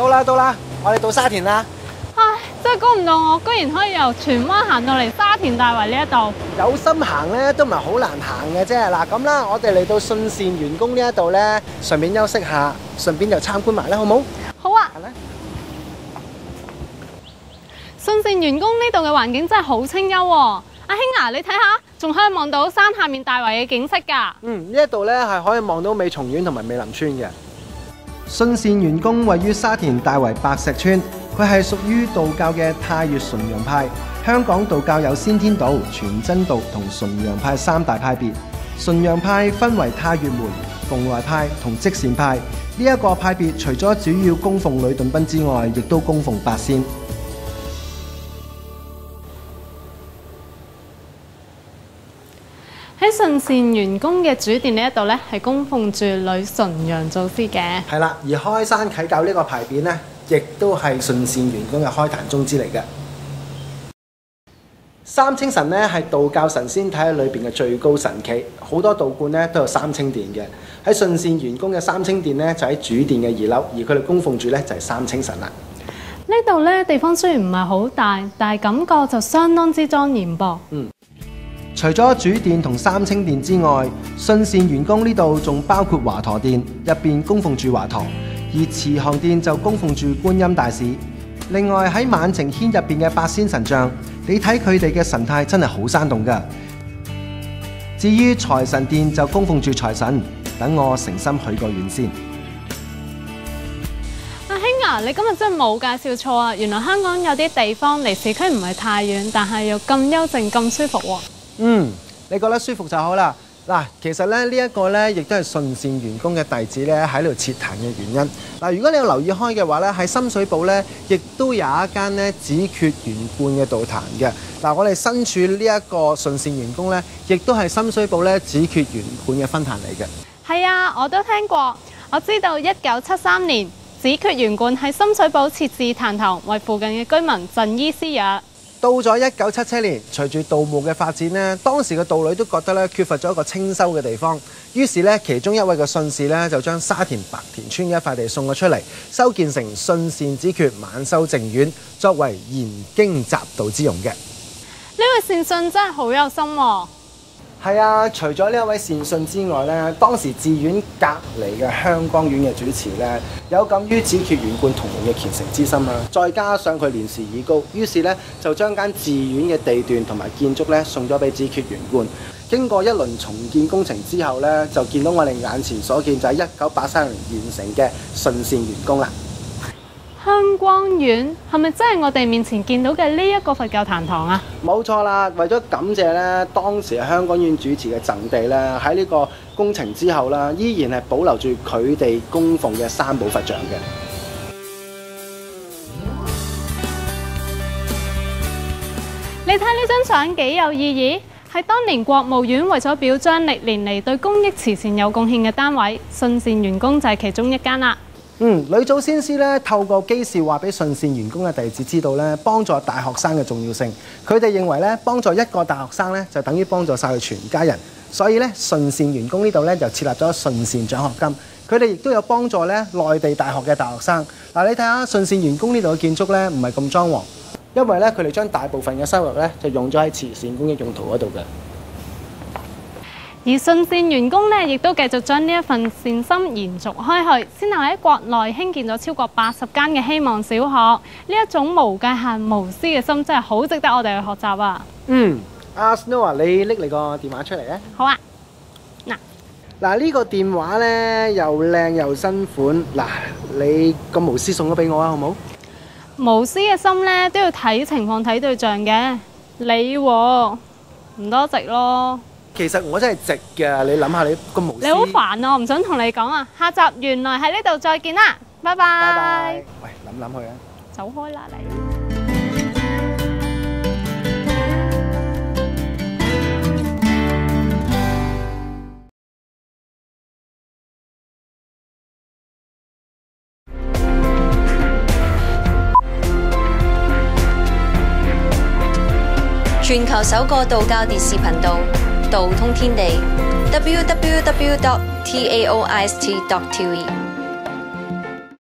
到啦，我哋到沙田啦。 唉，真係估唔到我居然可以由荃灣行到嚟沙田大圍呢一度。 有心行咧都唔係好難行嘅啫。嗱咁啦，我哋嚟到信善元宮呢一度咧，順便休息下，順便就參觀埋啦，好冇？ 好啊。 係啦。 信善元宮呢度嘅環境真係好清幽喎。阿興啊，你睇下，仲可以望到山下面大圍嘅景色㗎。 呢一度咧係可以望到美松苑同埋美林村嘅。信善元宮位於沙田大圍白石村，佢係屬於道教嘅太乙純陽派。香港道教有先天道、全真道同純陽派三大派別。純陽派分為太乙門、蓬萊派同積善派。呢一個派別除咗主要供奉呂洞賓之外，亦都供奉八仙。 喺信善元宮嘅主殿呢一度咧，係供奉住呂純陽祖師嘅。 係啦，而開山啟教呢個牌匾呢，亦都係信善元宮嘅開壇宗旨嚟嘅。三清神呢係道教神仙體裏邊嘅最高神祇，好多道觀呢都有三清殿嘅。喺信善元宮嘅三清殿呢，就喺主殿嘅2樓，而佢哋供奉住呢就係三清神啦。 呢度咧地方雖然唔係好大，但係感覺就相當之莊嚴噃。 除咗主殿同三清殿之外，信善元宮呢度仲包括華佗殿，入邊供奉住華佗，而慈航殿就供奉住觀音大士。另外喺晚晴軒入邊嘅八仙神像，你睇佢哋嘅神態真係好生動㗎。至於財神殿就供奉住財神，等我誠心許個願先。 阿興啊，你今日真係冇介紹錯啊！原來香港有啲地方離市區唔係太遠，但係又咁幽靜咁舒服喎。 你覺得舒服就好啦。嗱，其實咧呢一個咧，亦都係信善元宮嘅弟子咧喺度設壇嘅原因。嗱，如果你有留意開嘅話咧，喺深水埗咧，亦都有一間咧紫闕圓觀嘅道壇嘅。嗱，我哋身處呢一個信善元宮咧，亦都係深水埗咧紫闕圓觀嘅分壇嚟嘅。 係啊，我都聽過。我知道1973年紫闕圓觀喺深水埗設置壇堂，為附近嘅居民贈醫施藥。 到咗1977年，隨住道務嘅發展呢，當時嘅道侶都覺得咧缺乏咗一個清修嘅地方，於是咧其中一位嘅信士咧就將沙田白田村嘅一塊地送咗出嚟，修建成信善紫闕晚修淨院，作為研經習道之用嘅。 呢位善信真係好有心喎。 係啊，除咗呢一位善信之外咧，當時寺院隔離嘅香江院嘅主持咧，有感於紫闕圓觀同門嘅虔誠之心啦，再加上佢年事已高，於是咧就將間寺院嘅地段同埋建築咧送咗俾紫闕圓觀。經過一輪重建工程之後咧，就見到我哋眼前所見就係1983年完成嘅信善元宮啦。 香光院係咪真係我哋面前見到嘅呢一個佛教壇堂啊？ 冇錯啦，為咗感謝咧當時香港院主持嘅贈地咧，喺呢個工程之後啦，依然係保留住佢哋供奉嘅三寶佛像嘅。 你睇呢張相幾有意義，係當年國務院為咗表彰歷年嚟對公益慈善有貢獻嘅單位，信善元宮就係其中一間啦。 呂祖先師咧透過基事話俾信善元宮嘅弟子知道咧，幫助大學生嘅重要性。佢哋認為咧，幫助一個大學生咧，就等於幫助晒佢全家人。所以咧，信善元宮呢度咧就設立咗信善獎學金。佢哋亦都有幫助咧內地大學嘅大學生。嗱，你睇下信善元宮呢度嘅建築咧，唔係咁裝潢，因為咧佢哋將大部分嘅收入咧就用咗喺慈善公益用途嗰度嘅。 而信善元宮咧，亦都繼續將呢一份善心延續開去，先後喺國內興建咗超過80間嘅希望小學。呢一種無界限、無私嘅心，真係好值得我哋去學習啊！ 阿 Snow 啊，你拎你個電話出嚟咧。 好啊， 嗱呢個電話咧又靚又新款，嗱你咁無私送咗俾我啊，好冇？ 無私嘅心咧都要睇情況睇對象嘅，你喎唔多值咯。 其實我真係值嘅，你諗下你咁無私。 你好煩啊，我唔想同你講啊。下集原來喺呢度再見啦，拜拜。 拜拜。喂，諗去啊。 走開啦你。 全球首個道教電視頻道，道通天地 www.taoist.tv